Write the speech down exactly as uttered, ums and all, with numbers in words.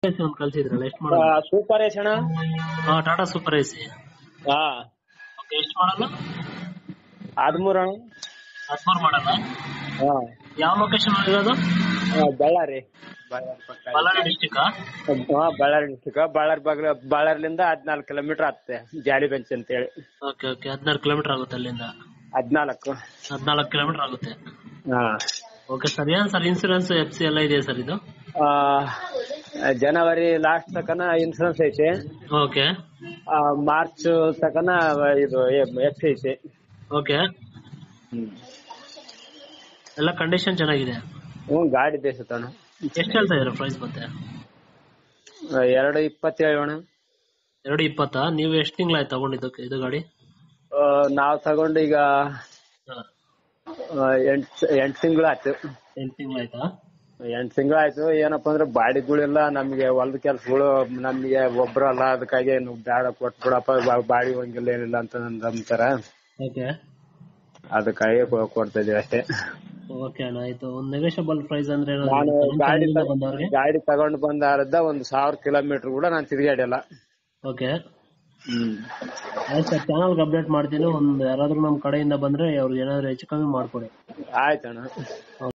ಒಂದು ಕಳ್ಸಿದ್ರಲ್ಲ ಎಷ್ಟು ಮಾಡಲ್ಲ? ಸೂಪರ್ ಎಸಿ ಅಣ್ಣ. ಹಾ ಟಾಟಾ ಸೂಪರ್ ಎಸಿ. ಹಾ ಎಷ್ಟು ಮಾಡಲ್ಲ? ಹದಿಮೂರು ಅಣ್ಣ. ಹದಿಮೂರು ಮಾಡಲ್ಲ. ಹಾ ಯಾವ ಲೊಕೇಶನ್ ಇರೋದು? ಬಳ್ಳಾರಿ. ಬಳ್ಳಾರಿ ಡಿಸ್ಟಿಕ್. ಹಾ ಬಳ್ಳಾರಿ ಡಿಸ್ಟಿಕ್. ಬಳ್ಳಾರಿ ಬಾಗ್ಲ ಬಳ್ಳಾರಿಲಿಂದ ಹದಿನಾಲ್ಕು ಕಿಲೋಮೀಟರ್ ಆಗುತ್ತೆ ಜಾಲಿ ಬೆಂಚ್ ಅಂತ ಹೇಳಿ. ಓಕೆ ಓಕೆ ಹದಿನಾರು ಕಿಲೋಮೀಟರ್ ಆಗುತ್ತೆ ಅಲ್ಲಿಂದ. ಹದಿನಾಲ್ಕು ಹದಿನಾಲ್ಕು ಕಿಲೋಮೀಟರ್ ಆಗುತ್ತೆ. ಹಾ ಓಕೆ ಸರ್. ಏನ್ ಸರ್ ಇನ್ಸೂರೆನ್ಸ್ ಎಫ್ ಸಿ ಎಲ್ಲ ಇದೆಯಾ ಸರ್ ಇದು? ಜನವರಿ ಲಾಸ್ಟ್ ತಕನ ಇನ್ಸೂರೆನ್ಸ್ ಐತೆ. ಓಕೆ. ಮಾರ್ಚ್ ತಕನ ಇದು ಎಫ್ ಸಿ ಐತೆ. ಓಕೆ. ಎಲ್ಲ ಕಂಡೀಷನ್ ಚೆನ್ನಾಗಿದೆ. ಹ್ಞೂ ಗಾಡಿ ಬೇಸತ್ತಣ್ಣ. ಎಷ್ಟು ಹೇಳ್ತಾ ಇದ್ರ ಪ್ರೈಸ್ ಮತ್ತೆ? ಎರಡು ಇಪ್ಪತ್ತೇಳು ಅಣ್ಣ. ಎರಡು ಇಪ್ಪತ್ತಾ? ನೀವು ಎಷ್ಟು ತಿಂಗಳಾಯ್ತು ತಗೊಂಡಿದ್ದು ಇದು ಗಾಡಿ? ನಾವು ತಗೊಂಡು ಈಗ ಎಂಟು ಎಂಟು ತಿಂಗಳು ಆಯ್ತು. ಎಂಟು ತಿಂಗಳಾಯ್ತಾ? ಎಂಟು ತಿಂಗಳಾಯ್ತು. ಏನಪ್ಪಾ ಅಂದ್ರೆ ಬಾಡಿಗಳಿಲ್ಲ ನಮ್ಗೆ, ಹೊಲದ ಕೆಲ್ಸಗಳು ನಮ್ಗೆ ಒಬ್ರು ಅಲ್ಲ, ಅದಕ್ಕಾಗಿ ಬೇಡ ಕೊಟ್ಬಿಡಪ್ಪ ಬಾಡಿ ಹೋಗಿಲ್ಲ ಏನಿಲ್ಲ ಅಂತ ಅಂತಾರ. ಓಕೆ. ಅದಕ್ಕಾಗಿ ಕೊಡ್ತಾ ಇದೀವಿ ಅಷ್ಟೇ. ಓಕೆ ಅಣ್ಣ ಆಯ್ತು. ಒಂದು ನೆಗೋಷಿಯಬಲ್ ಪ್ರೈಸ್ ಅಂದ್ರೆ ನಾನು ಗಾಡಿ ಗಾಡಿ ತಗೊಂಡು ಬಂದಾರದ ಒಂದು ಸಾವಿರ ಕಿಲೋಮೀಟರ್ ಕೂಡ ನಾನು ತಿರುಗಾಡಿಲ್ಲ. ಓಕೆ. ಹ್ಮ್ ಆಯ್ತು ಸರ್, ಚಾನಲ್ಗೆ ಅಪ್ಡೇಟ್ ಮಾಡ್ತೀನಿ. ಒಂದು ಯಾರಾದ್ರೂ ನಮ್ಮ ಕಡೆಯಿಂದ ಬಂದ್ರೆ ಅವ್ರಿಗೆ ಏನಾದ್ರು ಹೆಚ್ಚು ಕಮ್ಮಿ ಮಾಡ್ಕೊಡಿ. ಆಯ್ತಣ್ಣ.